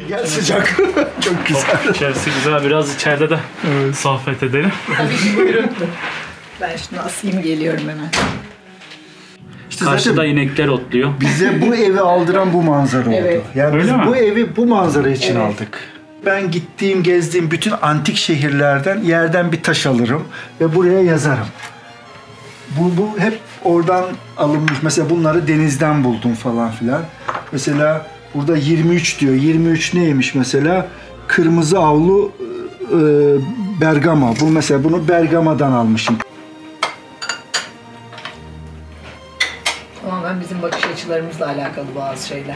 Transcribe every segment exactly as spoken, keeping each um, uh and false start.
Gel sıcak. Çok güzel. İçerisi güzel. Biraz içeride de evet. sohbet edelim. Tabii ki buyurun. Ben şunu asayım geliyorum hemen. İşte karşıda inekler otluyor. Bize bu evi aldıran bu manzara evet. oldu. Yani öyle biz mi? bu evi bu manzara için evet. aldık. Ben gittiğim, gezdiğim bütün antik şehirlerden yerden bir taş alırım ve buraya yazarım. Bu, bu hep oradan alınmış. Mesela bunları denizden buldum falan filan. Mesela burada yirmi üç diyor. yirmi üç neymiş mesela? Kırmızı avlu e, Bergama. Bu mesela bunu Bergama'dan almışım. Tamamen bizim bakış açılarımızla alakalı bazı şeyler.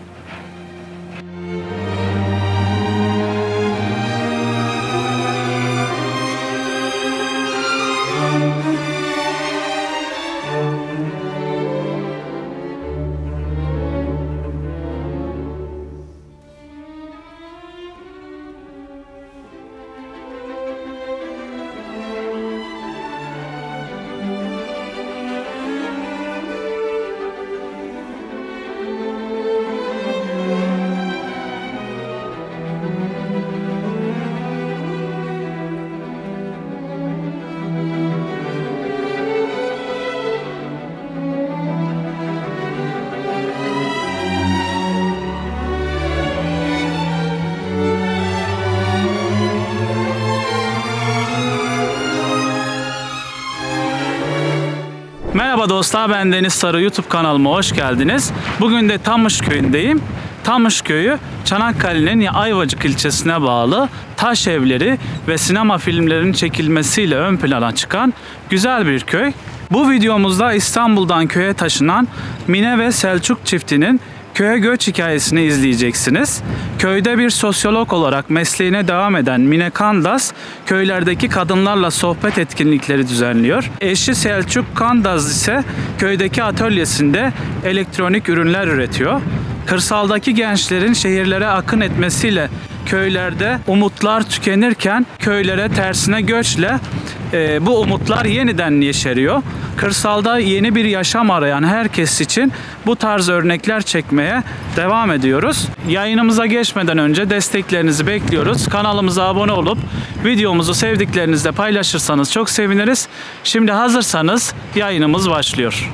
Merhaba dostlar, ben Deniz Sarı, YouTube kanalıma hoş geldiniz. Bugün de Tamış köyündeyim. Tamış köyü Çanakkale'nin Ayvacık ilçesine bağlı taş evleri ve sinema filmlerinin çekilmesiyle ön plana çıkan güzel bir köy. Bu videomuzda İstanbul'dan köye taşınan Mine ve Selçuk çiftinin köye göç hikayesini izleyeceksiniz. Köyde bir sosyolog olarak mesleğine devam eden Mine Kandaz, köylerdeki kadınlarla sohbet etkinlikleri düzenliyor. Eşi Selçuk Kandaz ise köydeki atölyesinde elektronik ürünler üretiyor. Kırsaldaki gençlerin şehirlere akın etmesiyle köylerde umutlar tükenirken köylere tersine göçle e, bu umutlar yeniden yeşeriyor. Kırsalda yeni bir yaşam arayan herkes için bu tarz örnekler çekmeye devam ediyoruz. Yayınımıza geçmeden önce desteklerinizi bekliyoruz. Kanalımıza abone olup videomuzu sevdiklerinizle paylaşırsanız çok seviniriz. Şimdi hazırsanız yayınımız başlıyor.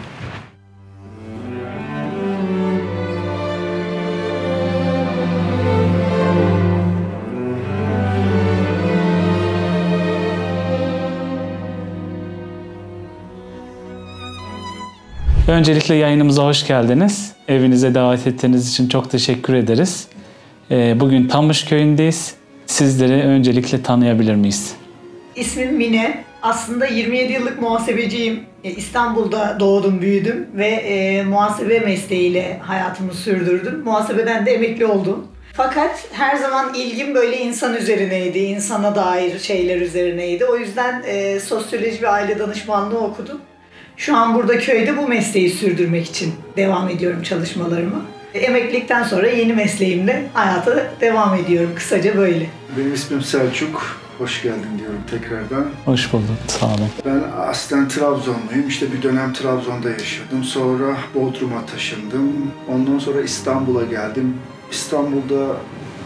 Öncelikle yayınımıza hoş geldiniz. Evinize davet ettiğiniz için çok teşekkür ederiz. Bugün Tamış köyündeyiz. Sizleri öncelikle tanıyabilir miyiz? İsmim Mine. Aslında yirmi yedi yıllık muhasebeciyim. İstanbul'da doğdum, büyüdüm ve e, muhasebe mesleğiyle hayatımı sürdürdüm. Muhasebeden de emekli oldum. Fakat her zaman ilgim böyle insan üzerineydi, insana dair şeyler üzerineydi. O yüzden e, sosyoloji ve aile danışmanlığı okudum. Şu an burada köyde bu mesleği sürdürmek için devam ediyorum çalışmalarımı. Emeklilikten sonra yeni mesleğimle hayata devam ediyorum. Kısaca böyle. Benim ismim Selçuk. Hoş geldin diyorum tekrardan. Hoş bulduk. Sağ olun. Ben aslen Trabzonluyum. İşte bir dönem Trabzon'da yaşadım. Sonra Bodrum'a taşındım. Ondan sonra İstanbul'a geldim. İstanbul'daki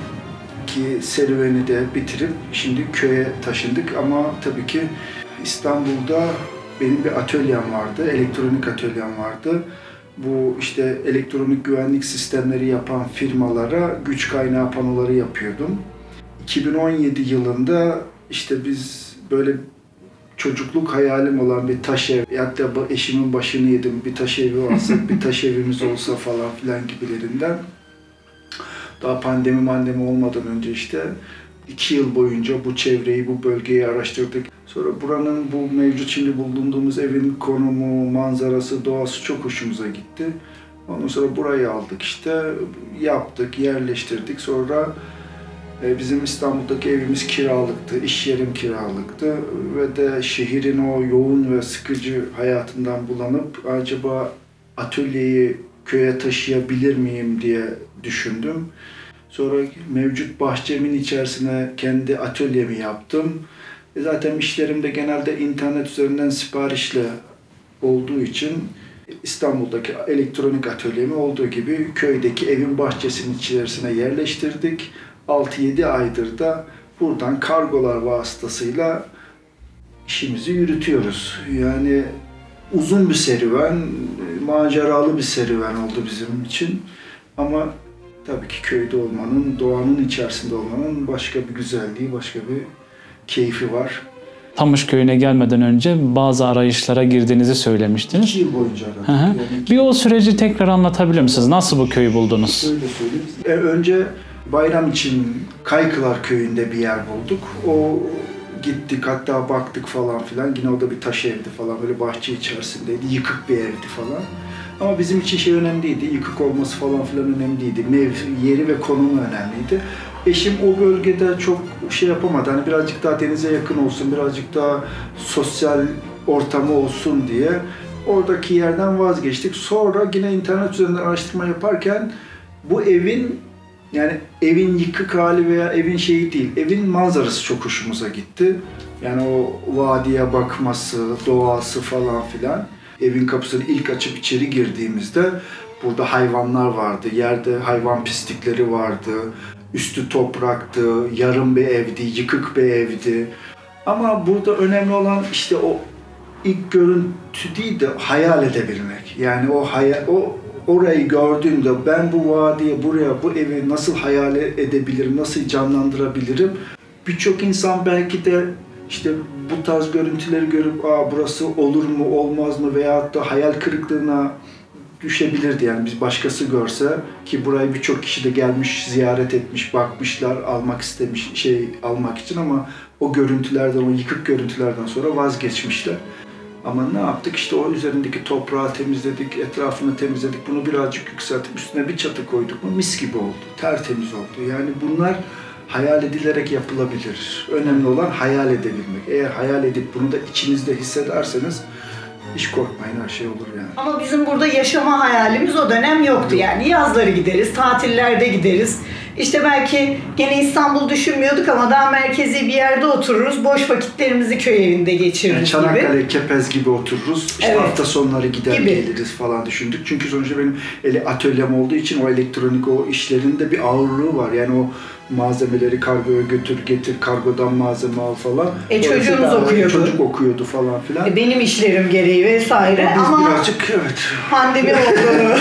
serüveni de bitirip şimdi köye taşındık. Ama tabii ki İstanbul'da benim bir atölyem vardı, elektronik atölyem vardı. Bu işte elektronik güvenlik sistemleri yapan firmalara güç kaynağı panoları yapıyordum. iki bin on yedi yılında işte biz böyle çocukluk hayalim olan bir taş ev, hatta eşimin başını yedim, bir taş evi olsa, bir taş evimiz olsa falan filan gibilerinden. Daha pandemi mandemi olmadan önce işte iki yıl boyunca bu çevreyi, bu bölgeyi araştırdık. Sonra buranın bu mevcut şimdi bulunduğumuz evin konumu, manzarası, doğası çok hoşumuza gitti. Ondan sonra burayı aldık işte, yaptık, yerleştirdik. Sonra bizim İstanbul'daki evimiz kiralıktı, iş yerim kiralıktı. Ve de şehrin o yoğun ve sıkıcı hayatından bulanıp acaba atölyeyi köye taşıyabilir miyim diye düşündüm. Sonra mevcut bahçemin içerisine kendi atölyemi yaptım. Zaten işlerim de genelde internet üzerinden siparişle olduğu için İstanbul'daki elektronik atölyemi olduğu gibi köydeki evin bahçesinin içerisine yerleştirdik. altı yedi aydır da buradan kargolar vasıtasıyla işimizi yürütüyoruz. Yani uzun bir serüven, maceralı bir serüven oldu bizim için. Ama tabii ki köyde olmanın, doğanın içerisinde olmanın başka bir güzelliği, başka bir keyfi var. Tamış köyüne gelmeden önce bazı arayışlara girdiğinizi söylemiştiniz. İki yıl boyunca aradık. Hı hı. Yani bir o süreci tekrar anlatabilir misiniz? Nasıl bu köyü buldunuz? Öyle söyleyeyim. E, önce bayram için Kaykılar Köyü'nde bir yer bulduk. O gittik, hatta baktık falan filan. Yine o da bir taş evdi falan, böyle bahçe içerisindeydi. Yıkık bir evdi falan. Ama bizim için şey önemliydi, yıkık olması falan filan önemliydi. Mevzi, yeri ve konumu önemliydi. Eşim o bölgede çok şey yapamadı. Hani birazcık daha denize yakın olsun, birazcık daha sosyal ortamı olsun diye oradaki yerden vazgeçtik. Sonra yine internet üzerinden araştırma yaparken bu evin, yani evin yıkık hali veya evin şeyi değil, evin manzarası çok hoşumuza gitti. Yani o vadiye bakması, doğası falan filan. Evin kapısını ilk açıp içeri girdiğimizde burada hayvanlar vardı, yerde hayvan pislikleri vardı, üstü topraktı, yarım bir evdi, yıkık bir evdi. Ama burada önemli olan işte o ilk görüntü değil de hayal edebilmek. Yani o hayal, o orayı gördüğümde ben bu vadiye, buraya, bu evi nasıl hayal edebilirim, nasıl canlandırabilirim? Birçok insan belki de işte bu tarz görüntüleri görüp aa burası olur mu, olmaz mı veyahut da hayal kırıklığına düşebilirdi. Yani biz başkası görse, ki burayı birçok kişi de gelmiş, ziyaret etmiş, bakmışlar, almak istemiş şey almak için, ama o görüntülerden, o yıkık görüntülerden sonra vazgeçmişler. Ama ne yaptık? İşte o üzerindeki toprağı temizledik, etrafını temizledik, bunu birazcık yükseltip üstüne bir çatı koyduk mu mis gibi oldu, tertemiz oldu. Yani bunlar hayal edilerek yapılabilir. Önemli olan hayal edebilmek. Eğer hayal edip bunu da içinizde hissederseniz hiç korkmayın, her şey olur yani. Ama bizim burada yaşama hayalimiz o dönem yoktu yani. Yazları gideriz, tatillerde gideriz. İşte belki gene İstanbul düşünmüyorduk ama daha merkezi bir yerde otururuz. Boş vakitlerimizi köy evinde geçiririz yani Çanakkale, gibi. Kepez gibi otururuz. İşte evet. Hafta sonları gider gibi. Geliriz falan düşündük. Çünkü sonuçta benim atölyem olduğu için o elektronik o işlerin de bir ağırlığı var. Yani o malzemeleri kargoya götür, getir, kargodan malzeme al falan. E çocuğumuz okuyordu. Çocuk okuyordu falan filan. E benim işlerim gereği vesaire biz ama birazcık evet. Pandemi oldu.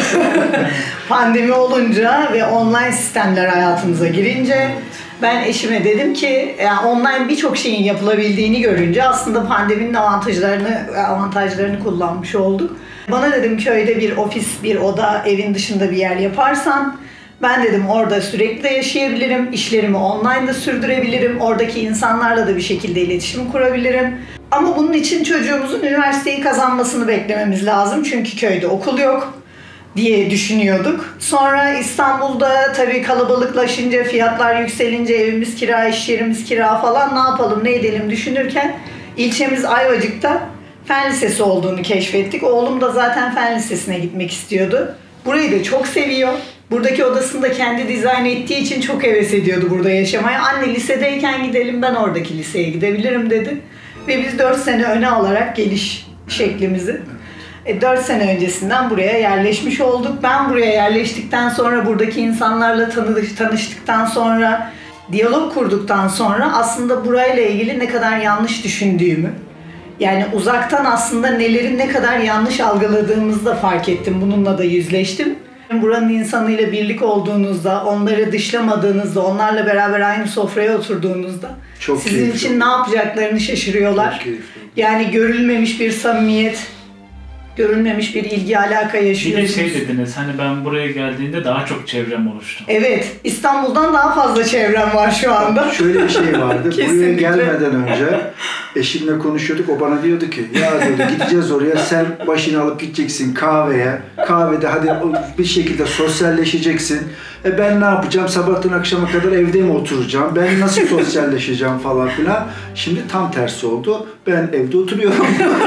Pandemi olunca ve online sistemler hayatımıza girince ben eşime dedim ki yani online birçok şeyin yapılabildiğini görünce aslında pandeminin avantajlarını avantajlarını kullanmış olduk. Bana dedim köyde bir ofis, bir oda, evin dışında bir yer yaparsan ben dedim orada sürekli de yaşayabilirim, işlerimi online da sürdürebilirim, oradaki insanlarla da bir şekilde iletişim kurabilirim. Ama bunun için çocuğumuzun üniversiteyi kazanmasını beklememiz lazım çünkü köyde okul yok diye düşünüyorduk. Sonra İstanbul'da tabii kalabalıklaşınca, fiyatlar yükselince evimiz kira, iş yerimiz kira falan ne yapalım, ne edelim düşünürken ilçemiz Ayvacık'ta Fen Lisesi olduğunu keşfettik. Oğlum da zaten Fen Lisesi'ne gitmek istiyordu. Burayı da çok seviyor. Buradaki odasını da kendi dizayn ettiği için çok heves ediyordu burada yaşamaya. Anne lisedeyken gidelim, ben oradaki liseye gidebilirim dedi. Ve biz dört sene öne alarak geliş şeklimizi e, dört sene öncesinden buraya yerleşmiş olduk. Ben buraya yerleştikten sonra, buradaki insanlarla tanış, tanıştıktan sonra, diyalog kurduktan sonra aslında burayla ilgili ne kadar yanlış düşündüğümü, yani uzaktan aslında nelerin ne kadar yanlış algıladığımızı da fark ettim. Bununla da yüzleştim. Buranın insanıyla birlik olduğunuzda, onları dışlamadığınızda, onlarla beraber aynı sofraya oturduğunuzda çok sizin keyifli. için ne yapacaklarını şaşırıyorlar. Yani görülmemiş bir samimiyet, görülmemiş bir ilgi alaka yaşıyorsunuz. Bir de şey dediniz, hani ben buraya geldiğinde daha çok çevrem oluştu. Evet, İstanbul'dan daha fazla çevrem var şu anda. Şöyle bir şey vardı, buraya gelmeden önce eşimle konuşuyorduk, o bana diyordu ki ya diyordu gideceğiz oraya, sen başını alıp gideceksin kahveye, kahvede hadi bir şekilde sosyalleşeceksin. E ben ne yapacağım, sabahtan akşama kadar evde mi oturacağım, ben nasıl sosyalleşeceğim falan filan. Şimdi tam tersi oldu, ben evde oturuyorum.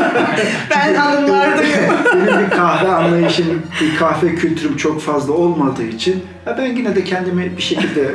Ben hanımlardayım. Benim bir kahve anlayışım, bir kahve kültürüm çok fazla olmadığı için ya ben yine de kendimi bir şekilde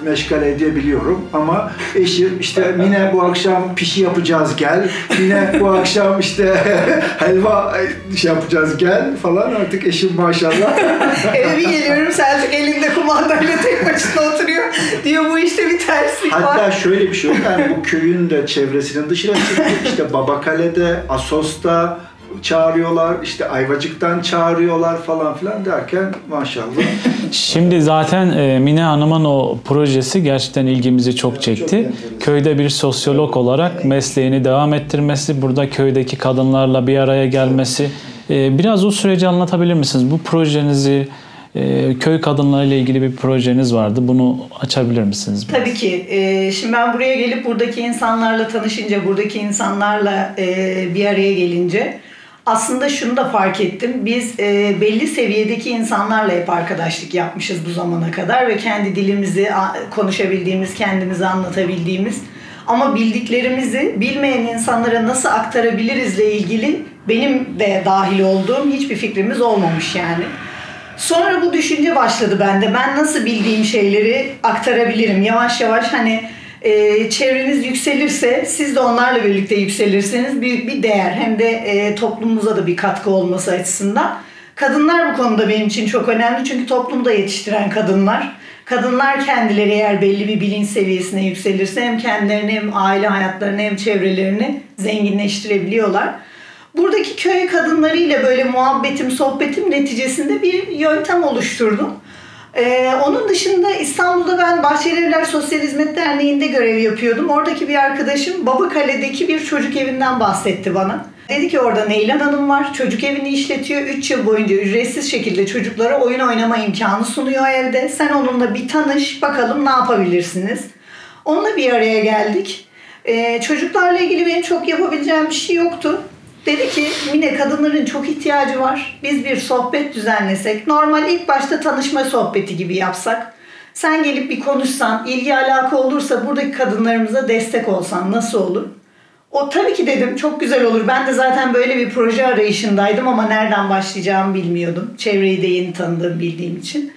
meşgale edebiliyorum ama eşim işte Mine bu akşam pişi yapacağız gel, Mine bu akşam işte helva şey yapacağız gel falan, artık eşim maşallah. Eve bir geliyorum, Selçuk elinde kumandayla tek başına oturuyor. Diyor bu işte bir terslik var. Hatta şöyle bir şey yok, yani bu köyün de çevresinin dışına çıktık, işte Babakale'de, Assos'ta çağırıyorlar, işte Ayvacık'tan çağırıyorlar falan filan derken maşallah. Şimdi zaten e, Mine Hanım'ın o projesi gerçekten ilgimizi çok çekti. Çok Köyde bir sosyolog olarak evet. mesleğini devam ettirmesi, burada köydeki kadınlarla bir araya gelmesi. E, biraz o süreci anlatabilir misiniz? Bu projenizi, e, köy kadınlarıyla ilgili bir projeniz vardı. Bunu açabilir misiniz? Tabii ki. E, şimdi ben buraya gelip buradaki insanlarla tanışınca, buradaki insanlarla e, bir araya gelince aslında şunu da fark ettim. Biz e, belli seviyedeki insanlarla hep arkadaşlık yapmışız bu zamana kadar ve kendi dilimizi konuşabildiğimiz, kendimizi anlatabildiğimiz ama bildiklerimizi bilmeyen insanlara nasıl aktarabilirizle ilgili benim de dahil olduğum hiçbir fikrimiz olmamış yani. Sonra bu düşünce başladı bende. Ben nasıl bildiğim şeyleri aktarabilirim? Yavaş yavaş hani e, çevreniz yükselirse, siz de onlarla birlikte yükselirseniz büyük bir değer. Hem de e, toplumumuza da bir katkı olması açısından. Kadınlar bu konuda benim için çok önemli. Çünkü toplumu da yetiştiren kadınlar. Kadınlar kendileri eğer belli bir bilinç seviyesine yükselirse hem kendilerini hem aile hayatlarını hem çevrelerini zenginleştirebiliyorlar. Buradaki köy kadınlarıyla böyle muhabbetim, sohbetim neticesinde bir yöntem oluşturdum. Ee, onun dışında İstanbul'da ben Bahçelievler Sosyal Hizmet Derneği'nde görev yapıyordum. Oradaki bir arkadaşım Babakale'deki bir çocuk evinden bahsetti bana. Dedi ki orada Neylan Hanım var, çocuk evini işletiyor. üç yıl boyunca ücretsiz şekilde çocuklara oyun oynama imkanı sunuyor evde. Sen onunla bir tanış, bakalım ne yapabilirsiniz. Onunla bir araya geldik. Ee, çocuklarla ilgili benim çok yapabileceğim bir şey yoktu. Dedi ki Mine, kadınların çok ihtiyacı var. Biz bir sohbet düzenlesek, normal ilk başta tanışma sohbeti gibi yapsak. Sen gelip bir konuşsan, ilgi alaka olursa buradaki kadınlarımıza destek olsan nasıl olur? O tabii ki dedim, çok güzel olur. Ben de zaten böyle bir proje arayışındaydım ama nereden başlayacağımı bilmiyordum. Çevreyi de yeni tanıdığım, bildiğim için.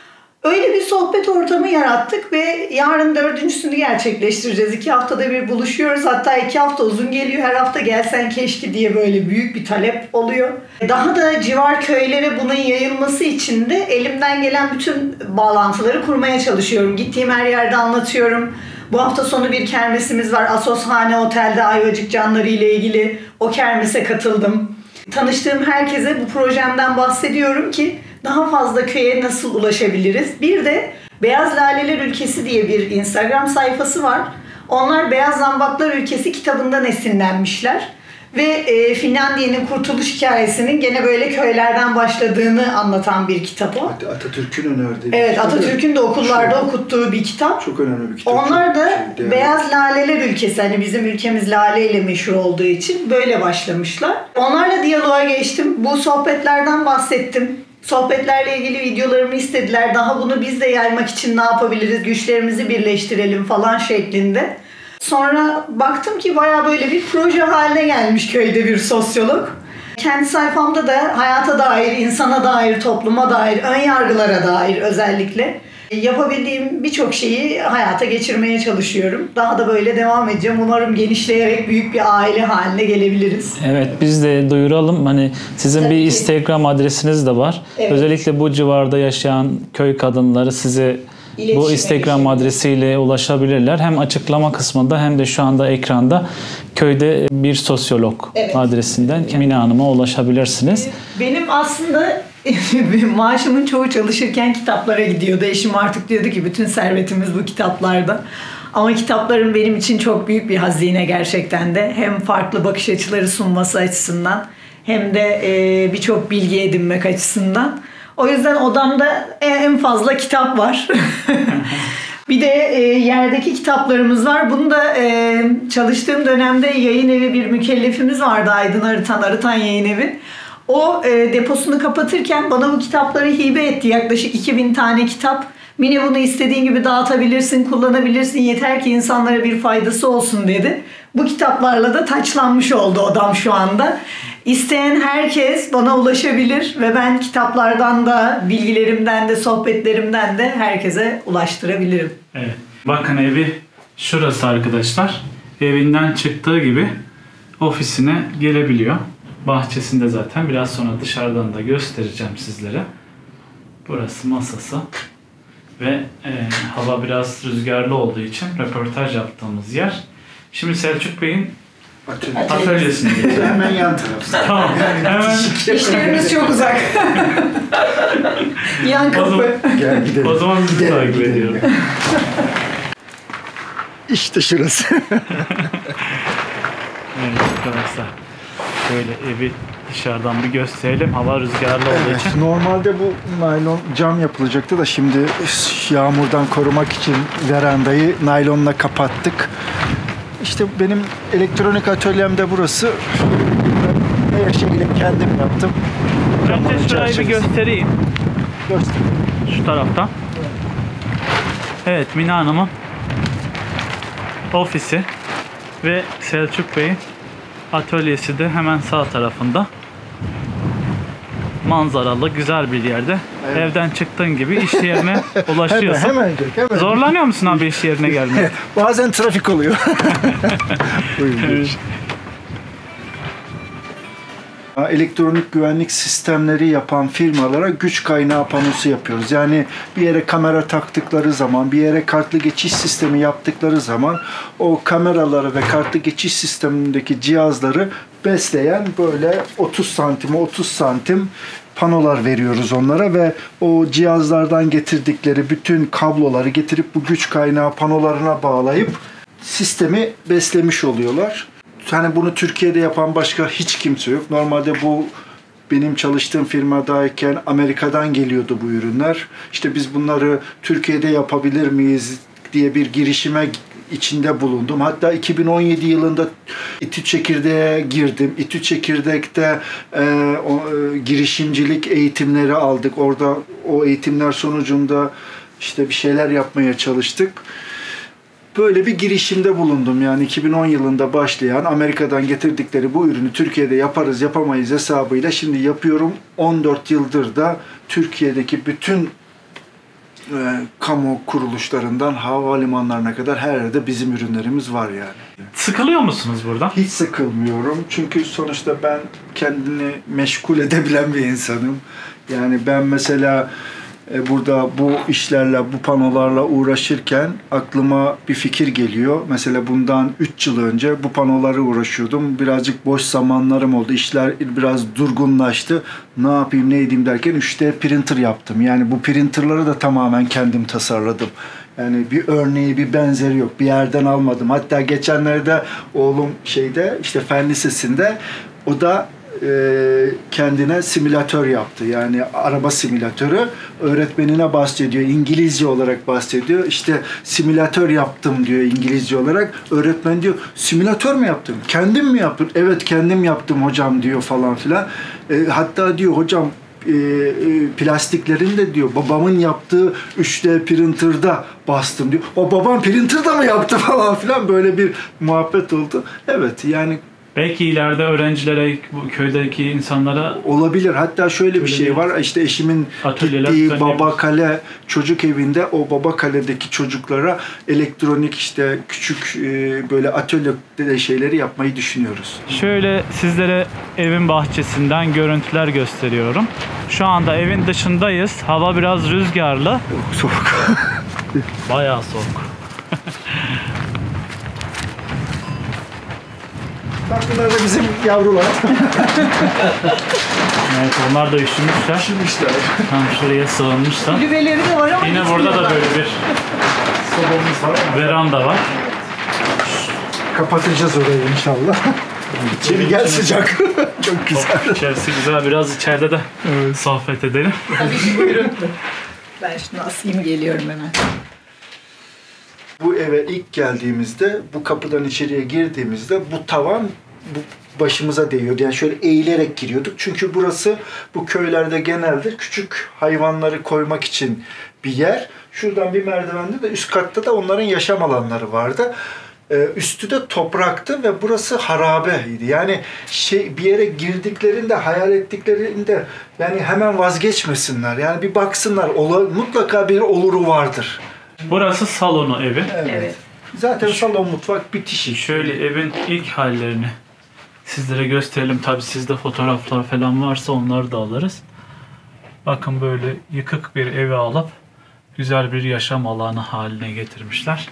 Öyle bir sohbet ortamı yarattık ve yarın dördüncüsünü gerçekleştireceğiz. İki haftada bir buluşuyoruz. Hatta iki hafta uzun geliyor. Her hafta gelsen keşke diye böyle büyük bir talep oluyor. Daha da civar köylere bunun yayılması için de elimden gelen bütün bağlantıları kurmaya çalışıyorum. Gittiğim her yerde anlatıyorum. Bu hafta sonu bir kermesimiz var. Asoshane Otel'de Ayvacık canları ile ilgili. O kermese katıldım. Tanıştığım herkese bu projemden bahsediyorum ki daha fazla köye nasıl ulaşabiliriz? Bir de Beyaz Laleler Ülkesi diye bir Instagram sayfası var. Onlar Beyaz Zambaklar Ülkesi kitabından esinlenmişler. Ve e, Finlandiya'nın kurtuluş hikayesinin gene böyle köylerden başladığını anlatan bir kitap o. Atatürk'ün önerdiği. Evet, Atatürk'ün de okullarda çok, okuttuğu bir kitap. Çok önemli bir kitap. Onlar da şey, Beyaz Laleler Ülkesi, hani bizim ülkemiz lale ile meşhur olduğu için böyle başlamışlar. Onlarla diyaloğa geçtim. Bu sohbetlerden bahsettim. Sohbetlerle ilgili videolarımı istediler. Daha bunu biz de yaymak için ne yapabiliriz? Güçlerimizi birleştirelim falan şeklinde. Sonra baktım ki bayağı böyle bir proje haline gelmiş köyde bir sosyolog. Kendi sayfamda da hayata dair, insana dair, topluma dair, ön yargılara dair özellikle yapabildiğim birçok şeyi hayata geçirmeye çalışıyorum. Daha da böyle devam edeceğim. Umarım genişleyerek büyük bir aile haline gelebiliriz. Evet, biz de duyuralım. Hani sizin Tabii bir ki. Instagram adresiniz de var. Evet. Özellikle bu civarda yaşayan köy kadınları size İletişime bu Instagram geçelim. adresiyle ulaşabilirler. Hem açıklama kısmında hem de şu anda ekranda köyde bir sosyolog evet. adresinden Mine Hanım'a ulaşabilirsiniz. Benim aslında maaşımın çoğu çalışırken kitaplara gidiyordu. Eşim artık diyordu ki bütün servetimiz bu kitaplarda. Ama kitapların benim için çok büyük bir hazine gerçekten de. Hem farklı bakış açıları sunması açısından hem de birçok bilgi edinmek açısından. O yüzden odamda en fazla kitap var. Bir de e, yerdeki kitaplarımız var. Bunu da e, çalıştığım dönemde yayın evi bir mükellefimiz vardı. Aydın Arıtan, Arıtan Yayın Evi. O e, deposunu kapatırken bana bu kitapları hibe etti. Yaklaşık iki bin tane kitap. Mine, bunu istediğin gibi dağıtabilirsin, kullanabilirsin. Yeter ki insanlara bir faydası olsun dedi. Bu kitaplarla da taçlanmış oldu odam şu anda. İsteyen herkes bana ulaşabilir ve ben kitaplardan da, bilgilerimden de, sohbetlerimden de herkese ulaştırabilirim. Evet. Bakın evi şurası arkadaşlar. Evinden çıktığı gibi ofisine gelebiliyor. Bahçesinde zaten. Biraz sonra dışarıdan da göstereceğim sizlere. Burası masası. Ve e, hava biraz rüzgarlı olduğu için röportaj yaptığımız yer. Şimdi Selçuk Bey'in Atölye. atölyesine geçelim. Hemen yan tarafta. Tamam. Hemen İşlerimiz çok uzak. Yan o zaman, kapı. Gel gidelim. o zaman bizi Gidelim, takip gidelim. ediyorum. İşte şurası. Evet arkadaşlar. Böyle evi dışarıdan bir gösterelim. Hava rüzgarlı olduğu Evet, için. normalde bu naylon cam yapılacaktı da şimdi yağmurdan korumak için verandayı naylonla kapattık. İşte benim elektronik atölyem de burası. Her şeyi kendim yaptım. Önce şurayı bir göstereyim. Göster. Şu taraftan. Evet, Mine Hanım'ın ofisi ve Selçuk Bey'in atölyesi de hemen sağ tarafında. Manzaralı, güzel bir yerde. Evet. Evden çıktığın gibi iş yerine ulaşıyorsun. Hemen, hemen, hemen. Zorlanıyor musun abi iş yerine gelmeye? Bazen trafik oluyor. Buyurun. Evet. Elektronik güvenlik sistemleri yapan firmalara güç kaynağı panosu yapıyoruz. Yani bir yere kamera taktıkları zaman, bir yere kartlı geçiş sistemi yaptıkları zaman o kameraları ve kartlı geçiş sistemindeki cihazları besleyen böyle otuz santime otuz santim panolar veriyoruz onlara ve o cihazlardan getirdikleri bütün kabloları getirip bu güç kaynağı panolarına bağlayıp sistemi beslemiş oluyorlar. Hani bunu Türkiye'de yapan başka hiç kimse yok. Normalde bu benim çalıştığım firmadayken Amerika'dan geliyordu bu ürünler. İşte biz bunları Türkiye'de yapabilir miyiz diye bir girişime içinde bulundum. Hatta iki bin on yedi yılında İTÜ Çekirdek'e girdim. İTÜ Çekirdek'te e, o, e, girişimcilik eğitimleri aldık. Orada o eğitimler sonucunda işte bir şeyler yapmaya çalıştık. Böyle bir girişimde bulundum. Yani iki bin on yılında başlayan Amerika'dan getirdikleri bu ürünü Türkiye'de yaparız yapamayız hesabıyla şimdi yapıyorum. on dört yıldır da Türkiye'deki bütün e, kamu kuruluşlarından havalimanlarına kadar her yerde bizim ürünlerimiz var yani. Sıkılıyor musunuz burada? Hiç sıkılmıyorum. Çünkü sonuçta ben kendini meşgul edebilen bir insanım. Yani ben mesela burada bu işlerle, bu panolarla uğraşırken aklıma bir fikir geliyor. Mesela bundan üç yıl önce bu panolara uğraşıyordum. Birazcık boş zamanlarım oldu. İşler biraz durgunlaştı. Ne yapayım, ne edeyim derken üç D printer yaptım. Yani bu printerları da tamamen kendim tasarladım. Yani bir örneği, bir benzeri yok. Bir yerden almadım. Hatta geçenlerde oğlum şeyde, işte Fen Lisesi'nde o da kendine simülatör yaptı. Yani araba simülatörü. Öğretmenine bahsediyor. İngilizce olarak bahsediyor. İşte simülatör yaptım diyor İngilizce olarak. Öğretmen diyor simülatör mü yaptın? Kendin mi yaptın? Evet kendim yaptım hocam diyor falan filan. E, hatta diyor hocam e, e, plastiklerini de diyor babamın yaptığı üç D printer'da bastım diyor. O babam printer'da mı yaptı falan filan böyle bir muhabbet oldu. Evet yani Belki ileride öğrencilere, bu köydeki insanlara olabilir. Hatta şöyle bir şey var. İşte eşimin gittiği Baba Kale çocuk evinde o Baba Kale'deki çocuklara elektronik işte küçük böyle atölye şeyleri yapmayı düşünüyoruz. Şöyle sizlere evin bahçesinden görüntüler gösteriyorum. Şu anda evin dışındayız. Hava biraz rüzgarlı. Soğuk. Bayağı soğuk. Bak bunlar da bizim yavrular. Evet onlar da üşümüşler. Üşümüşler. Tam şuraya sığınmışlar. Kulübeleri de var ama Yine burada da böyle bir Sobamız var. veranda var. Kapatacağız orayı inşallah. İçeri gel sıcak. Çok güzel. İçerisi güzel. Biraz içeride de evet. sohbet edelim. Tabii ki buyurun. Ben şunu asayım geliyorum hemen. Bu eve ilk geldiğimizde, bu kapıdan içeriye girdiğimizde bu tavan bu başımıza değiyordu. Yani şöyle eğilerek giriyorduk. Çünkü burası bu köylerde genelde küçük hayvanları koymak için bir yer. Şuradan bir merdivende de üst katta da onların yaşam alanları vardı. Üstü de topraktı ve burası harabeydi. Yani şey bir yere girdiklerinde, hayal ettiklerinde yani hemen vazgeçmesinler. Yani bir baksınlar, ola, mutlaka bir oluru vardır. Burası salonu evin. Evet. Evet. Zaten salon mutfak bitişik. Şöyle evin ilk hallerini sizlere gösterelim. Tabii sizde fotoğraflar falan varsa onları da alırız. Bakın böyle yıkık bir evi alıp güzel bir yaşam alanı haline getirmişler.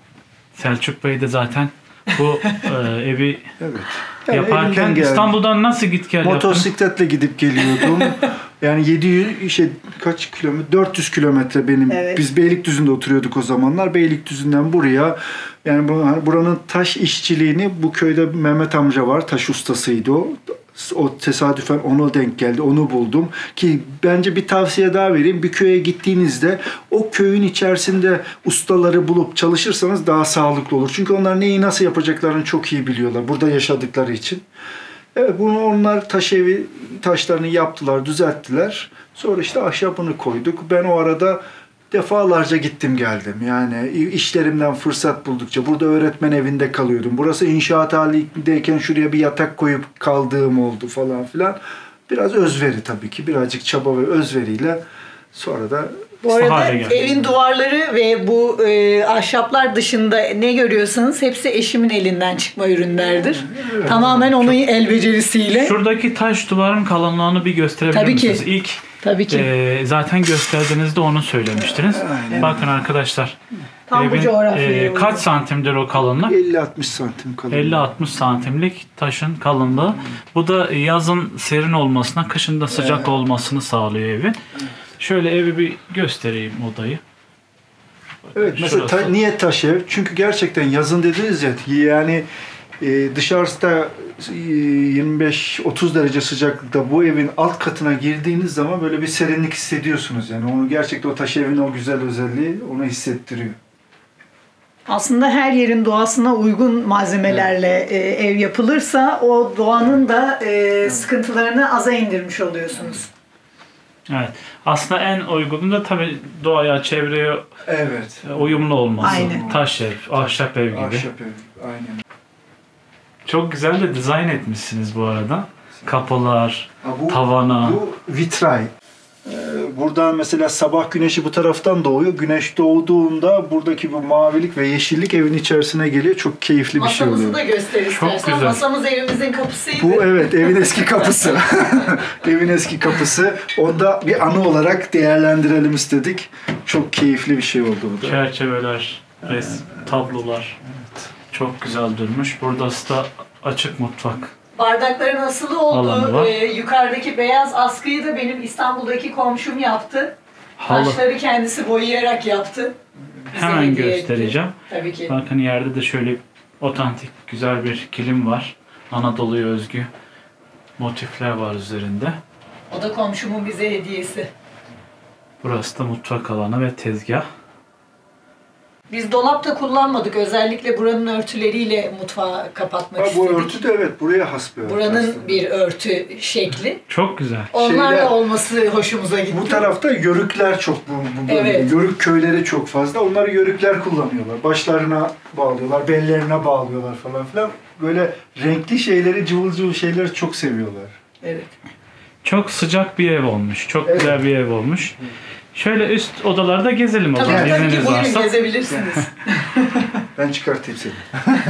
Selçuk Bey de zaten bu e, evi Evet. yani yaparken İstanbul'dan nasıl git gel yaptın? Motosikletle gidip geliyordum. Yani yedi yüz şey kaç kilometre? dört yüz kilometre benim. Evet. Biz Beylikdüzü'nde oturuyorduk o zamanlar. Beylikdüzü'nden buraya yani buranın taş işçiliğini bu köyde Mehmet amca var. Taş ustasıydı o. O tesadüfen ona denk geldi. Onu buldum. Ki bence bir tavsiye daha vereyim. Bir köye gittiğinizde o köyün içerisinde ustaları bulup çalışırsanız daha sağlıklı olur. Çünkü onlar neyi nasıl yapacaklarını çok iyi biliyorlar. Burada yaşadıkları için. Evet, bunu onlar taş evi taşlarını yaptılar, düzelttiler. Sonra işte ahşabını koyduk. Ben o arada defalarca gittim geldim. Yani işlerimden fırsat buldukça burada öğretmen evinde kalıyordum. Burası inşaat halindeyken şuraya bir yatak koyup kaldığım oldu falan filan. Biraz özveri tabii ki. Birazcık çaba ve özveriyle sonra da bu arada evin duvarları ve bu e, ahşaplar dışında ne görüyorsanız hepsi eşimin elinden çıkma ürünlerdir. Evet. Tamamen onun el becerisiyle. Şuradaki taş duvarın kalınlığını bir gösterebilir Tabii misiniz? Ki. İlk Tabii ki. E, zaten gösterdiğinizde onu söylemiştiniz. Aynen. Bakın arkadaşlar. Tam evin, bu coğrafyaya e, kaç santimdir o kalınlık? elli altmış santim kalınlık. elli altmış santimlik taşın kalınlığı. Bu da yazın serin olmasına, kışın da sıcak evet. olmasını sağlıyor evin. Şöyle evi bir göstereyim odayı. Evet mesela ta, niye taş ev? Çünkü gerçekten yazın dediniz ya yani e, dışarıda yirmi beş otuz derece sıcaklıkta bu evin alt katına girdiğiniz zaman böyle bir serinlik hissediyorsunuz. Yani onu gerçekten o taş evin o güzel özelliği onu hissettiriyor. Aslında her yerin doğasına uygun malzemelerle evet. e, ev yapılırsa o doğanın da e, evet. sıkıntılarını aza indirmiş oluyorsunuz. Evet. Aslında en uygunu da tabii doğaya, çevreye evet. uyumlu olması. Aynen. Taş ev, ahşap ev gibi. Ahşap ev, aynen. Çok güzel de dizayn etmişsiniz bu arada. Kapılar, ha, bu, tavana. Bu vitray. Ee, buradan mesela sabah güneşi bu taraftan doğuyor. Güneş doğduğunda buradaki bu mavilik ve yeşillik evin içerisine geliyor. Çok keyifli bir şey oluyor. Masamızı da göster istersen. Masamız evimizin kapısıydı. Bu evet evin eski kapısı. Evin eski kapısı. Onda bir anı olarak değerlendirelim istedik. Çok keyifli bir şey oldu bu da. Çerçeveler, resim, tablolar. Evet. Çok güzel durmuş. Burası da açık mutfak. Bardakların asılı olduğu e, yukarıdaki beyaz askıyı da benim İstanbul'daki komşum yaptı. Halı. Taşları kendisi boyayarak yaptı. Bize hemen göstereceğim. Etti. Tabii ki. Bakın yerde de şöyle otantik güzel bir kilim var. Anadolu'ya özgü motifler var üzerinde. O da komşumun bize hediyesi. Burası da mutfak alanı ve tezgah. Biz dolap da kullanmadık. Özellikle buranın örtüleriyle mutfağı kapatmak ha, bu istedik. Bu örtü de evet buraya has bir örtü. Buranın aslında. bir örtü şekli. Çok güzel. Onlarla Şeyler, olması hoşumuza gitti. Bu tarafta yörükler çok. Bu, bu evet. Yörük köyleri çok fazla. Onları yörükler kullanıyorlar. Başlarına bağlıyorlar, bellerine bağlıyorlar falan filan. Böyle renkli şeyleri, cıvıl cıvıl şeyleri çok seviyorlar. Evet. Çok sıcak bir ev olmuş. Çok evet. güzel bir ev olmuş. Evet. Şöyle üst odalarda gezelim o zaman. Tabii tabii ki buyurun gezebilirsiniz. Ben çıkartayım seni.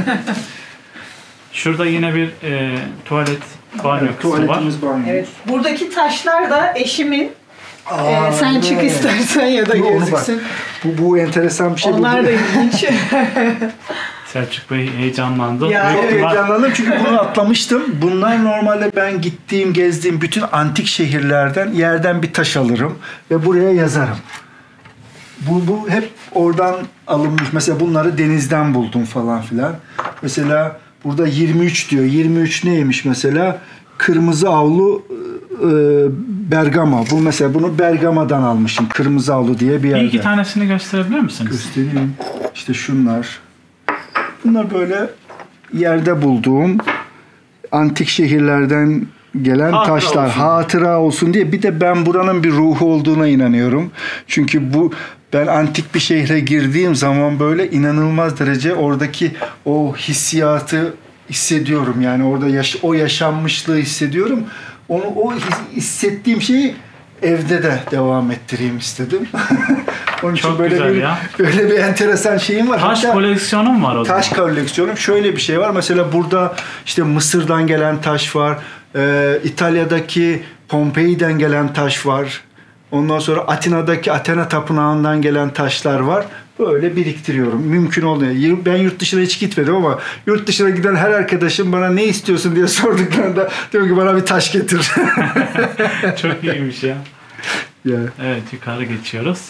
Şurada yine bir e, tuvalet, banyo evet, kısmı var. Tuvaletimiz, banyo. Evet. Buradaki taşlar da eşimin. Aa, ee, sen evet. çık istersen ya da bu, gözüksün. Bu, bu enteresan bir şey. Onlar bu, da ilginç. Selçuk Bey heyecanlandı. Ya, evet, heyecanlandım çünkü bunu atlamıştım. Bunlar normalde ben gittiğim, gezdiğim bütün antik şehirlerden yerden bir taş alırım ve buraya yazarım. Bu, bu hep oradan alınmış. Mesela bunları denizden buldum falan filan. Mesela burada yirmi üç diyor. yirmi üç neymiş mesela? Kırmızı avlu e, Bergama. Bu mesela bunu Bergama'dan almışım. Kırmızı avlu diye bir yerde. Bir iki tanesini gösterebilir misiniz? Göstereyim. İşte şunlar. Bunlar böyle yerde bulduğum antik şehirlerden gelen hatıra taşlar. Olsun. Hatıra olsun diye. Bir de ben buranın bir ruhu olduğuna inanıyorum. Çünkü bu Ben antik bir şehre girdiğim zaman böyle inanılmaz derece oradaki o hissiyatı hissediyorum. Yani orada yaş- o yaşanmışlığı hissediyorum. Onu o his- hissettiğim şeyi evde de devam ettireyim istedim. Onun için Çok böyle güzel bir ya. böyle bir enteresan şeyim var. Taş Hatta koleksiyonum var o zaman. taş koleksiyonum şöyle bir şey var. Mesela burada işte Mısır'dan gelen taş var. Ee, İtalya'daki Pompei'den gelen taş var. Ondan sonra Atina'daki Athena Tapınağı'ndan gelen taşlar var. Böyle biriktiriyorum. Mümkün olduğu. Ben yurt dışına hiç gitmedim ama yurt dışına giden her arkadaşım bana ne istiyorsun diye sorduklarında diyorum ki bana bir taş getir. Çok iyiymiş ya. Ya. Evet, yukarı geçiyoruz.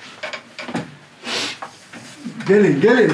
Gelin gelin.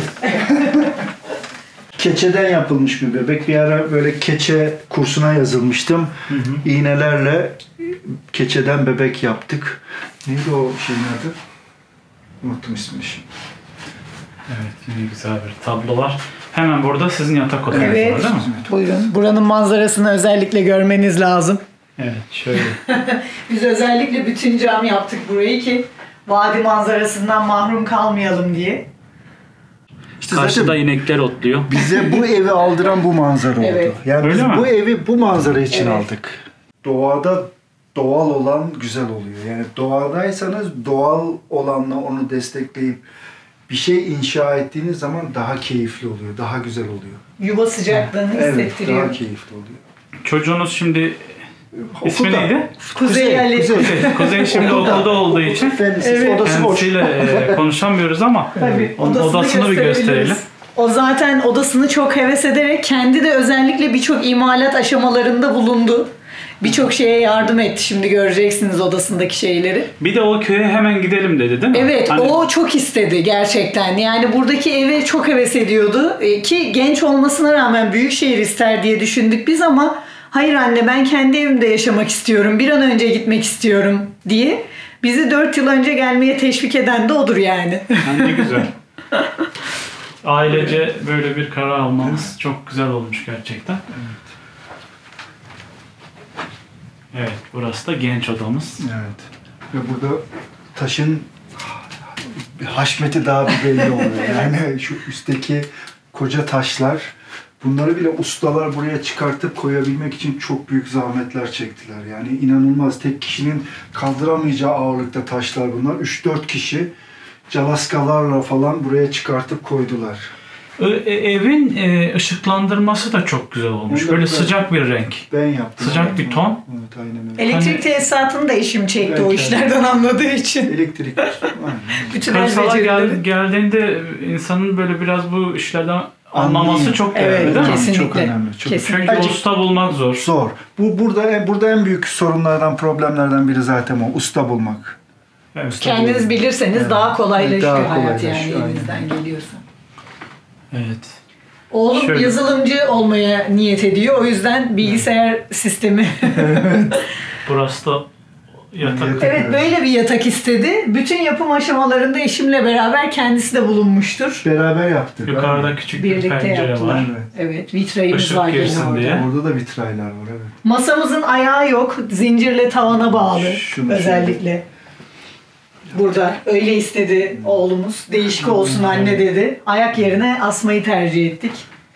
Keçeden yapılmış bir bebek. Bir ara böyle keçe kursuna yazılmıştım. Hı hı. İğnelerle keçeden bebek yaptık. Neydi o şeyin adı? Unuttum ismini şimdi. Evet, yine güzel bir tablo var. Hemen burada sizin yatak odanız Evet. var değil mi? Buyurun. Buranın manzarasını özellikle görmeniz lazım. Evet, şöyle. Biz özellikle bütün cam yaptık burayı ki vadi manzarasından mahrum kalmayalım diye. İşte Karşıda zaten inekler otluyor. bize bu evi aldıran bu manzara oldu. Evet. Yani Öyle biz mi? bu evi bu manzara için Evet. aldık. Doğada doğal olan güzel oluyor. Yani doğadaysanız doğal olanla onu destekleyip bir şey inşa ettiğiniz zaman daha keyifli oluyor, daha güzel oluyor. Yuva sıcaklığını Evet, hissettiriyor. daha keyifli oluyor. Çocuğunuz şimdi ismi Okulda. neydi? Kuzey Ali. Kuzey. Kuzey şimdi okulda olduğu için Fensiz, Evet. odası boş. kendisiyle e, konuşamıyoruz ama Tabii, onun odasını bir gösterebiliriz. gösterelim. O zaten odasını çok heves ederek kendi de özellikle birçok imalat aşamalarında bulundu. Birçok şeye yardım etti. Şimdi göreceksiniz odasındaki şeyleri. Bir de o köye hemen gidelim dedi değil mi? Evet, Hani o çok istedi gerçekten. Yani buradaki eve çok heves ediyordu. E, Ki genç olmasına rağmen büyük şehir ister diye düşündük biz ama hayır anne ben kendi evimde yaşamak istiyorum. Bir an önce gitmek istiyorum diye. Bizi dört yıl önce gelmeye teşvik eden de odur yani. yani ne güzel. Ailece böyle bir karar almamız çok güzel olmuş gerçekten. Evet, burası da genç odamız. Evet. Ve burada taşın haşmeti daha bir belli oluyor. Yani şu üstteki koca taşlar, bunları bile ustalar buraya çıkartıp koyabilmek için çok büyük zahmetler çektiler. Yani inanılmaz, tek kişinin kaldıramayacağı ağırlıkta taşlar bunlar. üç dört kişi calaskalarla falan buraya çıkartıp koydular. E- evin e, ışıklandırması da çok güzel olmuş. Onu da Böyle ben- sıcak bir renk. Ben yaptım. Sıcak evet. bir ton. Evet, aynen öyle. Elektrik Hani- tesisatını da eşim çekti Ben o kendim- işlerden anladığı için. Elektrik. Aynen. Bütün el Kırsala gel, becerileri. geldiğinde insanın böyle biraz bu işlerden anlaması Anlayayım. çok değerli Evet, değil mi? kesinlikle. Çok önemli. Çok Kesinlikle. Çünkü Bence- usta bulmak zor. Zor. Bu burada burada en büyük sorunlardan, problemlerden biri zaten o, usta bulmak. Evet. Kendiniz bilirseniz Evet. daha kolaylaşıyor Daha hayat yani kolaylaşıyor, aynen. elinizden geliyorsa. Evet. Oğlum Şöyle. yazılımcı olmaya niyet ediyor. O yüzden bilgisayar sistemi. Burası da yatak. Evet. Evet böyle bir yatak istedi. Bütün yapım aşamalarında eşimle beraber kendisi de bulunmuştur. Beraber yaptık. Yukarıda aynen. küçük bir Birlikte pencere yaptılar. var. Evet. Evet, vitrayımız Işık var gene girsin orada. diye. Orada da vitraylar var, evet. Masamızın ayağı yok. Zincirle tavana bağlı Şunu özellikle. Burada öyle istedi oğlumuz. Değişik olsun anne dedi. Ayak yerine asmayı tercih ettik.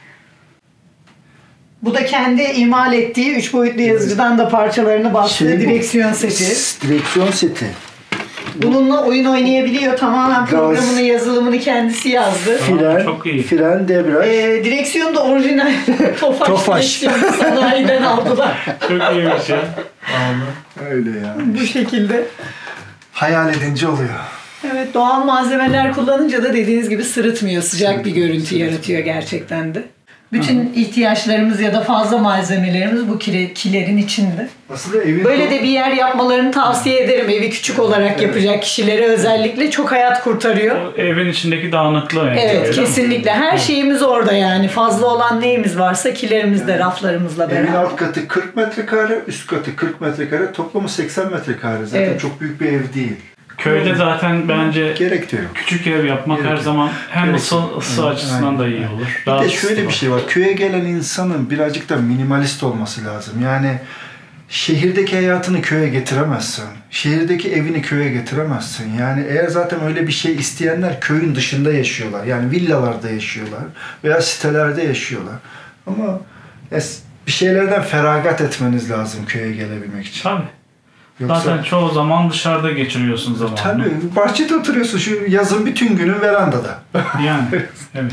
Bu da kendi imal ettiği üç boyutlu yazıcıdan da parçalarını bastığı Şey bu, direksiyon seti. s- Direksiyon seti. Bununla oyun oynayabiliyor. Tamamen Gaz. programını, yazılımını kendisi yazdı. Fren, çok iyi. fren, debriyaj. Ee, direksiyon da orijinal Tofaş, Tofaş. direksiyon sanayiden aldılar. Çok iyiymiş ya. Öyle ya. Bu şekilde. Hayal edince oluyor. Evet, doğal malzemeler kullanınca da dediğiniz gibi sırıtmıyor. Sıcak bir görüntü yaratıyor gerçekten de. Bütün ihtiyaçlarımız ya da fazla malzemelerimiz bu kile, kilerin içinde. Aslında evin Böyle de bir yer yapmalarını tavsiye ederim. Evi küçük olarak yapacak kişilere özellikle çok hayat kurtarıyor. O evin içindeki dağınıklığı yani. Evet, Öyle mi? kesinlikle. Her şeyimiz orada yani. Fazla olan neyimiz varsa kilerimizde, raflarımızla Evin beraber. alt katı kırk metrekare, üst katı kırk metrekare, toplamı seksen metrekare. Zaten Evet. çok büyük bir ev değil. Köyde zaten bence Gerek de yok. küçük ev yapmak Gerek her yok. zaman hem Gerek ısı, yok. ısı Evet, açısından da aynen, iyi aynen. olur. Bir Daha de ısısı şöyle bir var. şey var. Köye gelen insanın birazcık da minimalist olması lazım. Yani şehirdeki hayatını köye getiremezsin. Şehirdeki evini köye getiremezsin. Yani eğer zaten öyle bir şey isteyenler köyün dışında yaşıyorlar. Yani villalarda yaşıyorlar veya sitelerde yaşıyorlar. Ama bir şeylerden feragat etmeniz lazım köye gelebilmek için. Tabii. Yoksa, zaten çoğu zaman dışarıda geçiriyorsun zamanını. Tabii. Bahçede oturuyorsun şu yazın bütün günün verandada. Yani evet.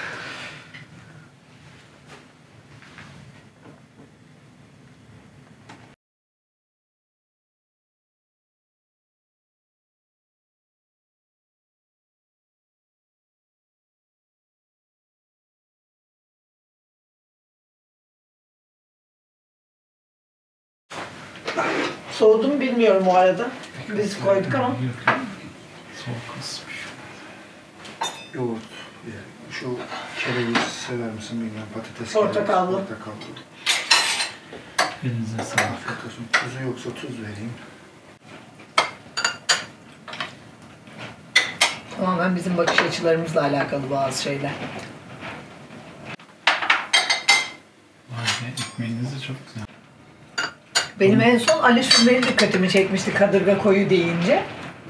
Soğudu mu bilmiyorum o arada. Biz koyduk ama. Soğuk ısmış. Yoğurt. Şu kereviz sever misin bilmiyorum. Patates Portakallı. kereviz, portakallı. Elinize sağlık. Afiyet olsun. Tuzu yoksa tuz vereyim. Tamamen bizim bakış açılarımızla alakalı bazı şeyler. Vay be, ekmeğiniz de çok güzel. Benim en son Ali Sürmeli dikkatimi çekmişti kadırga koyu deyince.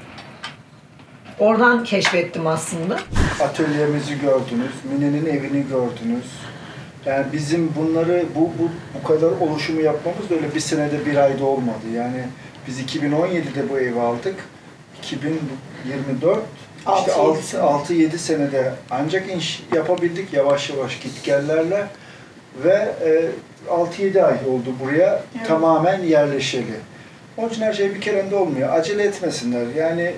Oradan keşfettim aslında. Atölyemizi gördünüz, Mine'nin evini gördünüz. Yani bizim bunları, bu, bu, bu kadar oluşumu yapmamız da öyle bir senede bir ayda olmadı. Yani biz iki bin on yedide bu evi aldık. iki bin yirmi dört, işte altı yedi senede ancak iş yapabildik yavaş yavaş gitgellerle. Ve e, altı yedi ay oldu buraya, evet, tamamen yerleşeli. Onun için her şey bir kerende olmuyor. Acele etmesinler. Yani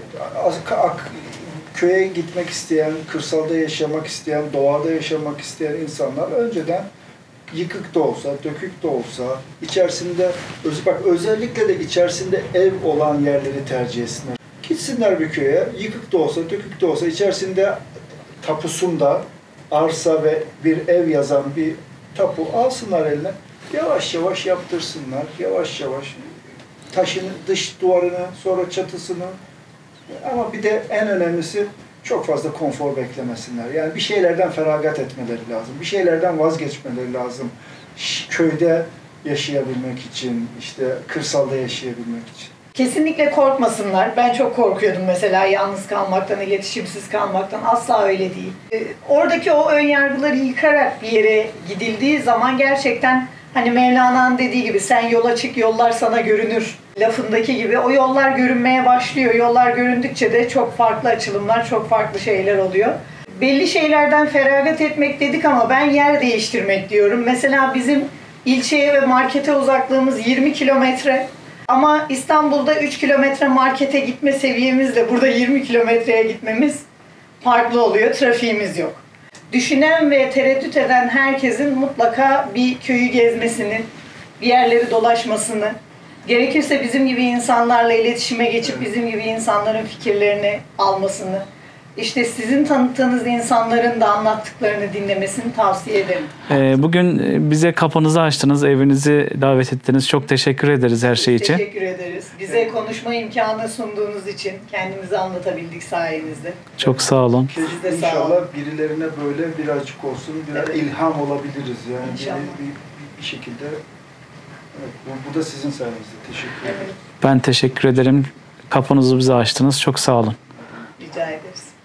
köye gitmek isteyen, kırsalda yaşamak isteyen, doğada yaşamak isteyen insanlar önceden yıkık da olsa, dökük de olsa, içerisinde, bak özellikle de içerisinde ev olan yerleri tercih etsinler. Gitsinler bir köye, yıkık da olsa, dökük de olsa, içerisinde tapusunda arsa ve bir ev yazan bir tapu alsınlar eline, yavaş yavaş yaptırsınlar, yavaş yavaş taşını, dış duvarını, sonra çatısını, ama bir de en önemlisi çok fazla konfor beklemesinler. Yani bir şeylerden feragat etmeleri lazım, bir şeylerden vazgeçmeleri lazım. Köyde yaşayabilmek için, işte kırsalda yaşayabilmek için. Kesinlikle korkmasınlar. Ben çok korkuyordum mesela yalnız kalmaktan, iletişimsiz kalmaktan. Asla öyle değil. Ee, oradaki o önyargıları yıkarak bir yere gidildiği zaman gerçekten hani Mevlana'nın dediği gibi sen yola çık, yollar sana görünür lafındaki gibi o yollar görünmeye başlıyor. Yollar göründükçe de çok farklı açılımlar, çok farklı şeyler oluyor. Belli şeylerden feragat etmek dedik ama ben yer değiştirmek diyorum. Mesela bizim ilçeye ve markete uzaklığımız yirmi kilometre. Ama İstanbul'da üç kilometre markete gitme seviyemizle burada yirmi kilometreye gitmemiz farklı oluyor. Trafiğimiz yok. Düşünen ve tereddüt eden herkesin mutlaka bir köyü gezmesini, bir yerleri dolaşmasını, gerekirse bizim gibi insanlarla iletişime geçip bizim gibi insanların fikirlerini almasını, İşte sizin tanıttığınız insanların da anlattıklarını dinlemesini tavsiye ederim. Ee, bugün bize kapınızı açtınız, evinizi davet ettiniz. Çok teşekkür ederiz her şey için. Teşekkür ederiz. Bize konuşma imkanı sunduğunuz için kendimizi anlatabildik sayenizde. Çok sağ olun. Siz de sağ İnşallah olun. birilerine böyle birazcık olsun, biraz Evet. ilham olabiliriz yani İnşallah. bir, bir, bir şekilde. Evet, bu, bu da sizin sayenizde. Teşekkür ederim. Evet. Ben teşekkür ederim. Kapınızı bize açtınız. Çok sağ olun. Rica ederiz.